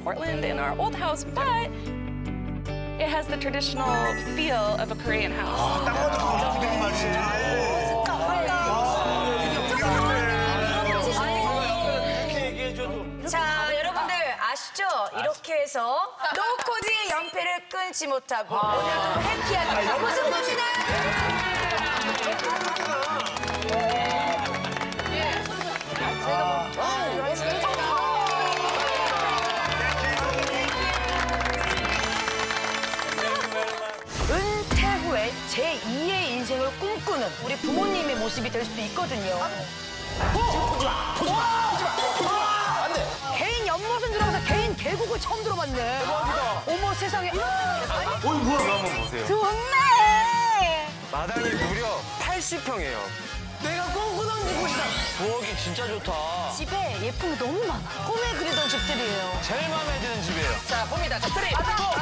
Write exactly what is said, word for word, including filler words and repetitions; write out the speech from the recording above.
Portland in our old house, but it has the traditional feel of a Korean house. 자, 여러분들 아시죠? 이렇게 해서 노코디의 연패를 끊지 못하고 오늘도 해피하게 무슨 봅시다. 은퇴 후에 제이의 인생을 꿈꾸는 우리 부모님의 모습이 될 수도 있거든요. 개인 연못은 들어가서 개인 계곡을 처음 들어봤네. 대박이다. 어머 세상에. 어이 뭐야? 이거 한번 보세요. 좋네. 마당이 무려 팔십 평이에요. 내가 꿈꾸던 곳이다. 부엌이 진짜 좋다. 집에 예쁜 게 너무 많아. 꿈에 그리던 집들이에요. 제일 마음에 드는 집이에요. 자, 봅니다. 스트릿.